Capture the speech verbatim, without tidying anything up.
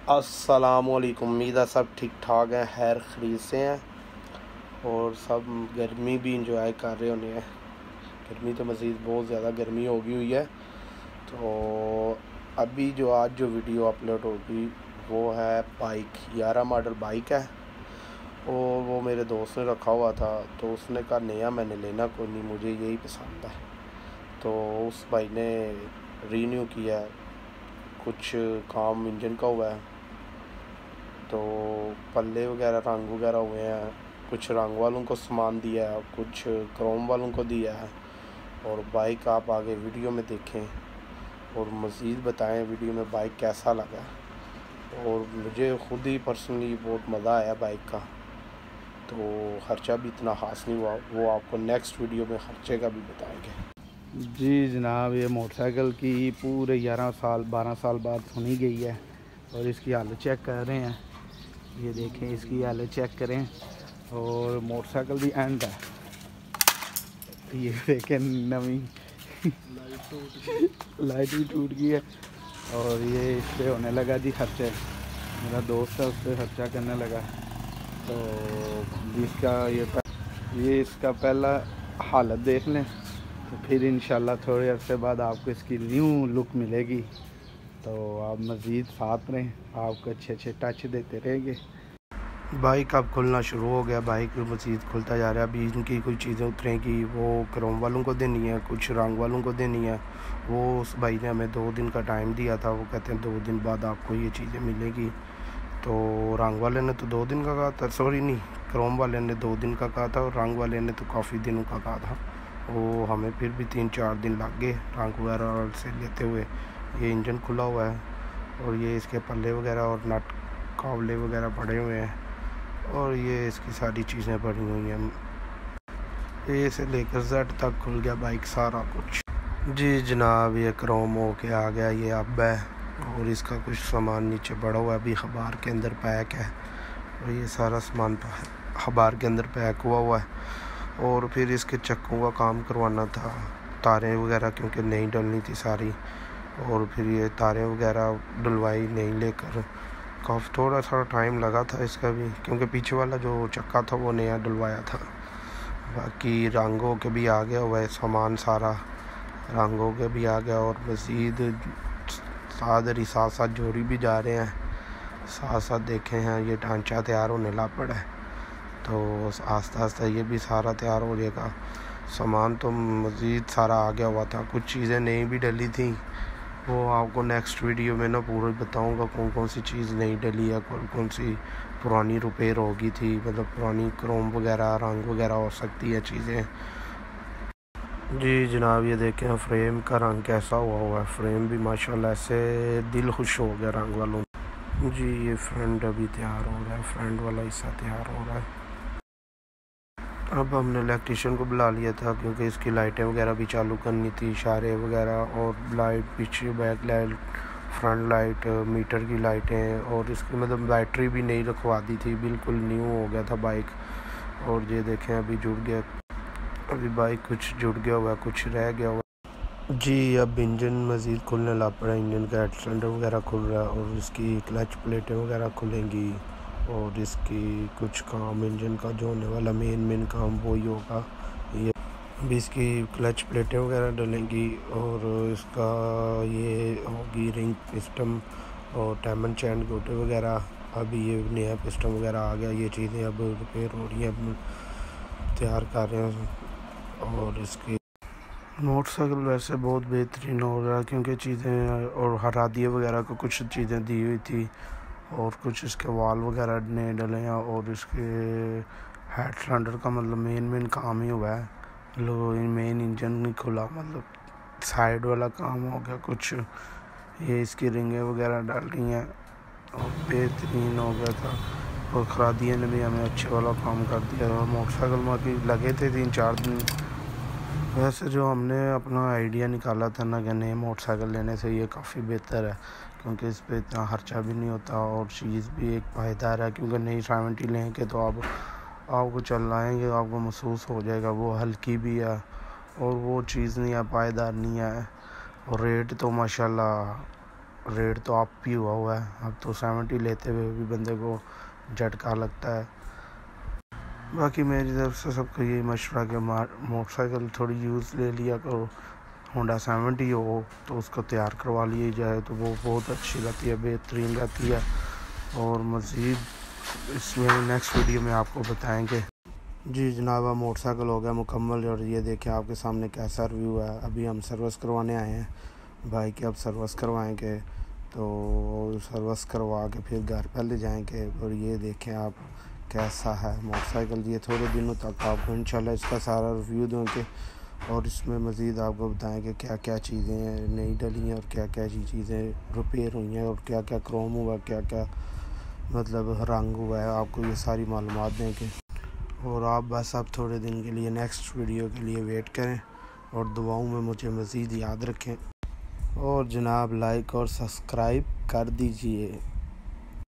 अस्सलामुअलैकुम। उम्मीद है सब ठीक ठाक हैं, खैर खरीद से हैं और सब गर्मी भी इंजॉय कर रहे होने हैं। गर्मी तो मज़ीद बहुत ज़्यादा गर्मी हो गई हुई है। तो अभी जो आज जो वीडियो अपलोड होगी वो है बाइक ग्यारह मॉडल बाइक है और वो मेरे दोस्त ने रखा हुआ था, तो उसने कहा नया मैंने लेना कोई नहीं, मुझे यही पसंद है। तो उस भाई ने रीन्यू किया है, कुछ काम इंजन का हुआ है, तो पल्ले वगैरह रंग वगैरह हुए हैं, कुछ रंग वालों को सामान दिया है, कुछ क्रोम वालों को दिया है। और बाइक आप आगे वीडियो में देखें और मज़ीद बताएं वीडियो में बाइक कैसा लगा। और मुझे ख़ुद ही पर्सनली बहुत मज़ा आया बाइक का। तो ख़र्चा भी इतना ख़ास नहीं हुआ, वो आपको नेक्स्ट वीडियो में ख़र्चे का भी बताएंगे। जी जनाब, ये मोटरसाइकिल की पूरे ग्यारह साल बारह साल बाद सुनी गई है और इसकी हालत चेक कर रहे हैं। ये देखें, इसकी हालत चेक करें और मोटरसाइकिल भी एंड है। ये देखें, नवी लाइट भी टूट गई है और ये इस पर होने लगा जी खर्चे। मेरा दोस्त है, उस पर खर्चा करने लगा। तो इसका ये ये इसका पहला हालत देख लें, तो फिर इंशाल्लाह थोड़े अरसे बाद आपको इसकी न्यू लुक मिलेगी। तो आप मज़ीद साथ रहें, आपको अच्छे अच्छे टच देते रहेंगे। बाइक अब खुलना शुरू हो गया, बाइक मज़ीद खुलता जा रहा है। अभी इनकी कुछ चीज़ें उतरेंगी, वो क्रोम वालों को देनी है, कुछ रंग वालों को देनी है। वो उस भाई ने हमें दो दिन का टाइम दिया था, वो कहते हैं दो दिन बाद आपको ये चीज़ें मिलेगी। तो रंग वाले ने तो दो दिन का कहा था, सॉरी नहीं, क्रोम वाले ने दो दिन का कहा था और रंग वाले ने तो काफ़ी दिनों का कहा था। वो हमें फिर भी तीन चार दिन लग गए रंग वगैरह से लेते हुए। ये इंजन खुला हुआ है और ये इसके पल्ले वगैरह और नट कावले वगैरह पड़े हुए हैं और ये इसकी सारी चीज़ें पड़ी हुई हैं। ए से लेकर जेड तक खुल गया बाइक सारा कुछ। जी जनाब, ये क्रोम हो के आ गया, ये अब है और इसका कुछ सामान नीचे पड़ा हुआ है, अभी अखबार के अंदर पैक है और ये सारा सामान अखबार के अंदर पैक हुआ हुआ है। और फिर इसके चक्कों का काम करवाना था, तारें वगैरह क्योंकि नई डलनी थी सारी, और फिर ये तारें वगैरह डलवाई नहीं लेकर। काफ़ी थोड़ा सा टाइम लगा था इसका भी, क्योंकि पीछे वाला जो चक्का था वो नया डलवाया था। बाकी रंगों के भी आ गया हुआ है सामान, सारा रंगों के भी आ गया और मज़ीद सादरी साथ साथ जोड़ी भी जा रहे हैं। साथ साथ देखे हैं ये ढांचा तैयार होने लग पड़ा है, तो आस्ता आस्ता ये भी सारा तैयार हो जाएगा। सामान तो मज़ीद सारा आ गया हुआ था, कुछ चीज़ें नहीं भी डली थी, वो आपको नेक्स्ट वीडियो में ना पूरा बताऊंगा कौन कौन सी चीज़ नहीं डली है, कौन कौन सी पुरानी रिपेयर होगी थी, मतलब पुरानी क्रोम वगैरह रंग वगैरह हो सकती है चीज़ें। जी जनाब, ये देखें फ्रेम का रंग कैसा हुआ हुआ है, फ्रेम भी माशाल्लाह ऐसे दिल खुश हो गया रंग वालों। जी ये फ्रंट अभी तैयार हो रहा है, फ्रंट वाला हिस्सा तैयार हो रहा है। अब हमने इलेक्ट्रीशियन को बुला लिया था क्योंकि इसकी लाइटें वगैरह भी चालू करनी थी, इशारे वगैरह और लाइट, पीछे back light, front light, meter की लाइटें, और इसकी मतलब बैटरी भी नहीं रखवा दी थी, बिल्कुल न्यू हो गया था बाइक। और ये देखें अभी जुड़ गया, अभी बाइक कुछ जुड़ गया हुआ, कुछ रह गया हुआ। जी अब इंजन मज़ीद खुलने लग पड़ा, इंजन का हेड सिलेंडर वगैरह खुल रहा है और इसकी क्लच प्लेटें वगैरह खुलेंगी और इसकी कुछ काम इंजन का जो होने वाला मेन मेन काम वो ही होगा। ये अभी इसकी क्लच प्लेटें वगैरह डलेंगी और इसका ये होगी रिंग पिस्टन और टैमन चैन गोटे वगैरह। अभी ये नया पिस्टन वगैरह आ गया, ये चीज़ें अब रिपेयर हो रही हैं, अब तैयार कर रहे हैं। और इसकी मोटरसाइकिल वैसे बहुत बेहतरीन हो रहा है क्योंकि चीज़ें और हरादिये वगैरह को कुछ चीज़ें दी हुई थी और कुछ इसके वाल वगैरह नहीं डले हैं और इसके हेड सिलेंडर का मतलब मेन मेन काम ही हुआ है, मतलब मेन इंजन नहीं खुला, मतलब साइड वाला काम हो गया कुछ। ये इसकी रिंगें वगैरह डाल रही हैं और बेहतरीन हो गया था। और खरादिये ने भी हमें अच्छे वाला काम कर दिया और मोटरसाइकिल में भी लगे थे तीन चार दिन। वैसे जो हमने अपना आइडिया निकाला था ना कि नए मोटरसाइकिल लेने से ये काफ़ी बेहतर है क्योंकि इस पर इतना खर्चा भी नहीं होता और चीज़ भी एक पायदार है, क्योंकि नई सेवेंटी लेंगे तो आप आपको चलाएँगे आपको महसूस हो जाएगा, वो हल्की भी है और वो चीज़ नहीं है, पायदार नहीं है। और रेट तो माशाल्लाह रेट तो अप भी हुआ हुआ है। अब तो सेवेंटी लेते हुए भी बंदे को झटका लगता है। बाकी मेरी तरफ से सबको यही मशवरा कि मोटरसाइकिल थोड़ी यूज़ ले लिया करो। होंडा सेवेंटी हो तो उसको तैयार करवा लिया जाए तो वो बहुत अच्छी रहती है, बेहतरीन रहती है। और मज़ीद इसमें नेक्स्ट वीडियो में आपको बताएंगे। जी जनाब, अब मोटरसाइकिल हो गया मुकम्मल और ये देखें आपके सामने कैसा रिव्यू है। अभी हम सर्विस करवाने आए हैं भाई के, अब सर्विस करवाएंगे तो सर्विस करवा के फिर घर पहले जाएंगे। और ये देखें आप कैसा है मोटरसाइकिल। ये थोड़े दिनों तक आपको इंशाल्लाह इसका सारा रिव्यू देंगे और इसमें मज़ीद आपको बताएंगे क्या क्या चीज़ें नई डली हैं और क्या क्या चीज़ें रिपेयर हुई हैं और क्या क्या क्रोम हुआ, क्या क्या मतलब रंग हुआ है, आपको ये सारी मालूमात देंगे। और आप बस अब थोड़े दिन के लिए नेक्स्ट वीडियो के लिए वेट करें और दुआओं में मुझे मज़ीद याद रखें। और जनाब लाइक और सब्सक्राइब कर दीजिए।